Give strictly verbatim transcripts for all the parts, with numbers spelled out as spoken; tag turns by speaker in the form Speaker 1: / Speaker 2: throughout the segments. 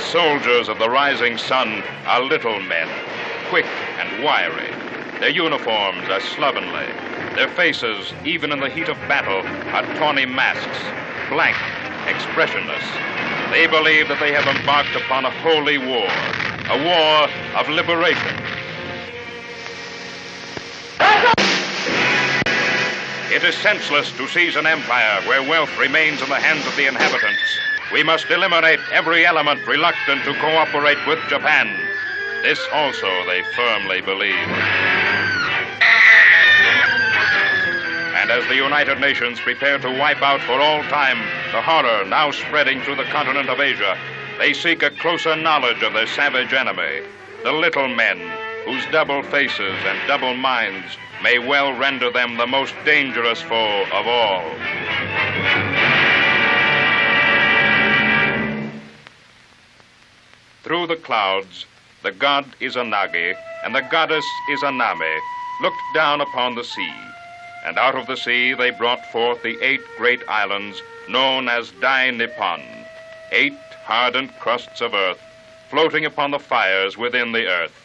Speaker 1: soldiers of the rising sun are little men, quick and wiry. Their uniforms are slovenly. Their faces, even in the heat of battle, are tawny masks, blank, expressionless. They believe that they have embarked upon a holy war, a war of liberation. It is senseless to seize an empire where wealth remains in the hands of the inhabitants. We must eliminate every element reluctant to cooperate with Japan. This also they firmly believe. And as the United Nations prepare to wipe out for all time the horror now spreading through the continent of Asia, they seek a closer knowledge of their savage enemy, the little men, whose double faces and double minds may well render them the most dangerous foe of all. Through the clouds, the god Izanagi and the goddess Izanami looked down upon the sea, and out of the sea they brought forth the eight great islands known as Dai Nippon, eight hardened crusts of earth floating upon the fires within the earth.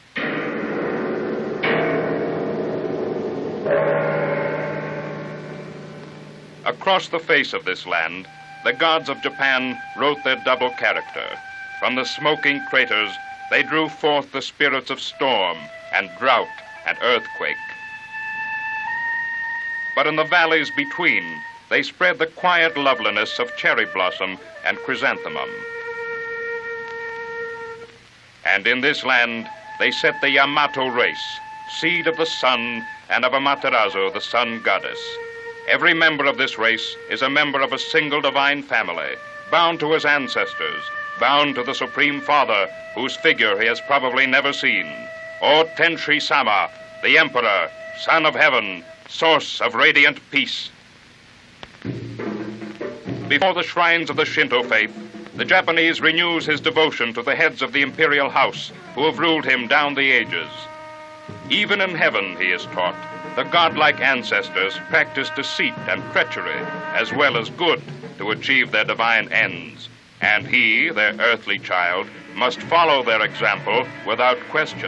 Speaker 1: Across the face of this land, the gods of Japan wrote their double character. From the smoking craters, they drew forth the spirits of storm and drought and earthquake. But in the valleys between, they spread the quiet loveliness of cherry blossom and chrysanthemum. And in this land, they set the Yamato race, seed of the sun and of Amaterasu, the sun goddess. Every member of this race is a member of a single divine family, bound to his ancestors, bound to the Supreme Father, whose figure he has probably never seen, or Tenshi-sama, the Emperor, Son of Heaven, source of radiant peace. Before the shrines of the Shinto faith, the Japanese renews his devotion to the heads of the imperial house who have ruled him down the ages. Even in heaven, he is taught, the godlike ancestors practice deceit and treachery, as well as good, to achieve their divine ends. And he, their earthly child, must follow their example without question.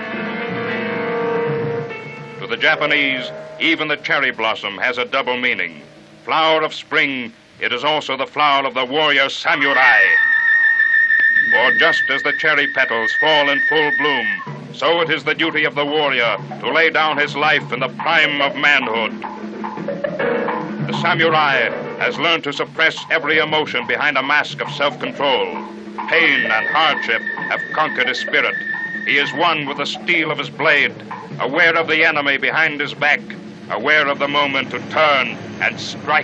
Speaker 1: To the Japanese, even the cherry blossom has a double meaning. Flower of spring, it is also the flower of the warrior samurai. For just as the cherry petals fall in full bloom, so it is the duty of the warrior to lay down his life in the prime of manhood. The samurai has learned to suppress every emotion behind a mask of self-control. Pain and hardship have conquered his spirit. He is one with the steel of his blade, aware of the enemy behind his back, aware of the moment to turn and strike.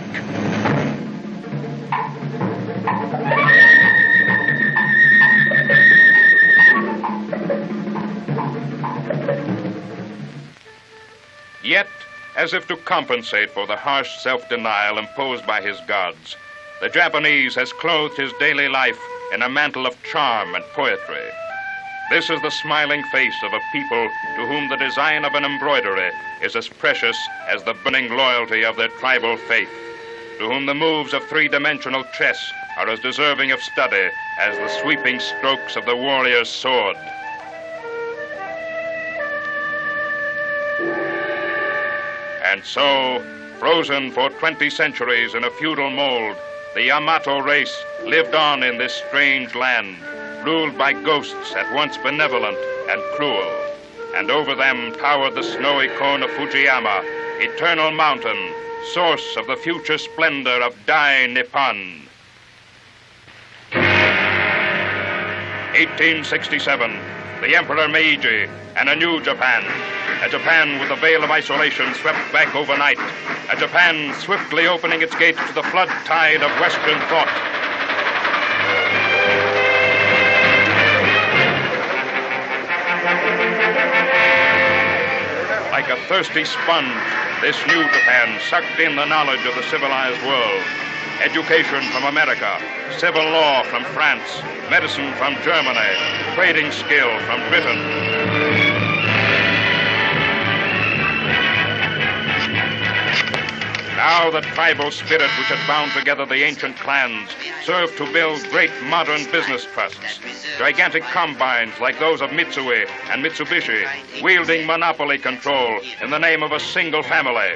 Speaker 1: Yet, as if to compensate for the harsh self-denial imposed by his gods, the Japanese has clothed his daily life in a mantle of charm and poetry. This is the smiling face of a people to whom the design of an embroidery is as precious as the burning loyalty of their tribal faith, to whom the moves of three-dimensional chess are as deserving of study as the sweeping strokes of the warrior's sword. And so, frozen for twenty centuries in a feudal mold, the Yamato race lived on in this strange land, ruled by ghosts at once benevolent and cruel. And over them towered the snowy cone of Fujiyama, eternal mountain, source of the future splendor of Dai Nippon. eighteen sixty-seven, the Emperor Meiji and a new Japan. A Japan with the veil of isolation swept back overnight. A Japan swiftly opening its gates to the flood tide of Western thought. Like a thirsty sponge, this new Japan sucked in the knowledge of the civilized world. Education from America, civil law from France, medicine from Germany, trading skill from Britain. Now Now the tribal spirit which had bound together the ancient clans served to build great modern business trusts, gigantic combines like those of Mitsui and Mitsubishi, wielding monopoly control in the name of a single family.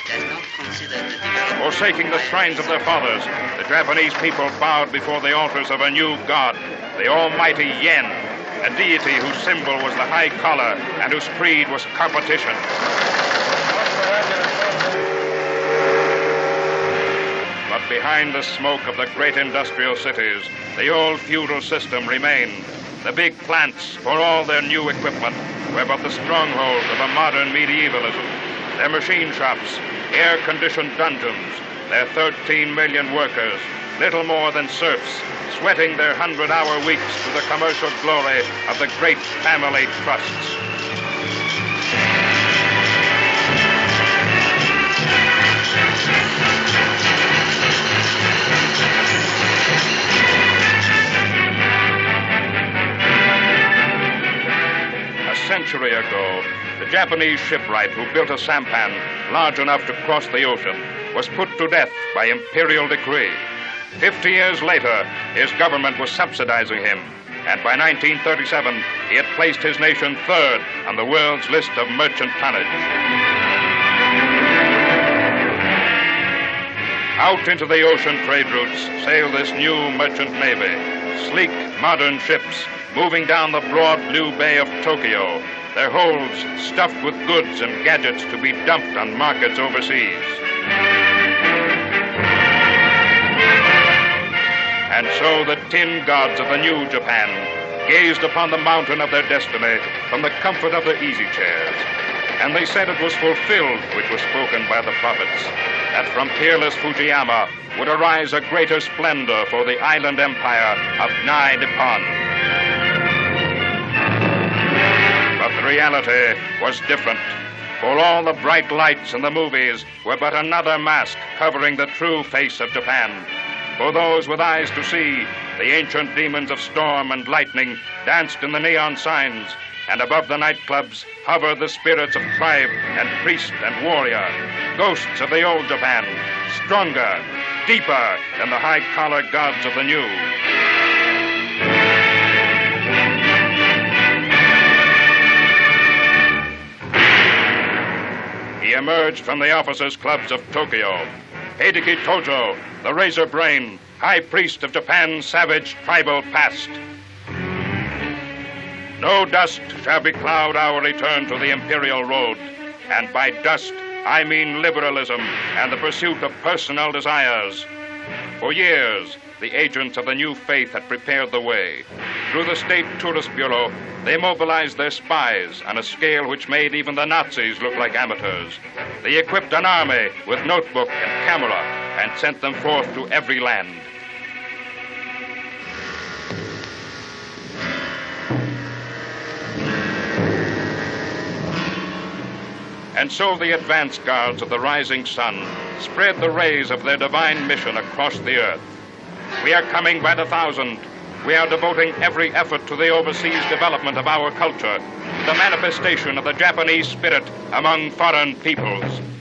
Speaker 1: Forsaking the shrines of their fathers, the Japanese people bowed before the altars of a new god, the almighty Yen, a deity whose symbol was the high collar and whose creed was competition. But behind the smoke of the great industrial cities, the old feudal system remained. The big plants, for all their new equipment, were but the strongholds of a modern medievalism. Their machine shops, air-conditioned dungeons, their thirteen million workers, little more than serfs, sweating their hundred-hour weeks to the commercial glory of the great family trusts. A century ago, the Japanese shipwright who built a sampan large enough to cross the ocean was put to death by imperial decree. Fifty years later, his government was subsidizing him, and by nineteen thirty-seven, he had placed his nation third on the world's list of merchant tonnage. Out into the ocean trade routes sailed this new merchant navy, sleek, modern ships moving down the broad blue bay of Tokyo, their holds stuffed with goods and gadgets to be dumped on markets overseas. And so the tin gods of the new Japan gazed upon the mountain of their destiny from the comfort of their easy chairs. And they said it was fulfilled, which was spoken by the prophets, that from peerless Fujiyama would arise a greater splendor for the island empire of Nai Nippon. But the reality was different, for all the bright lights in the movies were but another mask covering the true face of Japan. For those with eyes to see, the ancient demons of storm and lightning danced in the neon signs, and above the nightclubs hovered the spirits of tribe and priest and warrior, ghosts of the old Japan, stronger, deeper than the high-collar gods of the new. He emerged from the officers' clubs of Tokyo. Heideki Tojo, the razor brain, high priest of Japan's savage tribal past. No dust shall becloud our return to the imperial road, and by dust I mean liberalism and the pursuit of personal desires. For years, the agents of the new faith had prepared the way. Through the State Tourist Bureau, they mobilized their spies on a scale which made even the Nazis look like amateurs. They equipped an army with notebook and camera and sent them forth to every land. And so the advance guards of the rising sun spread the rays of their divine mission across the earth. We are coming by the thousand. We are devoting every effort to the overseas development of our culture, the manifestation of the Japanese spirit among foreign peoples.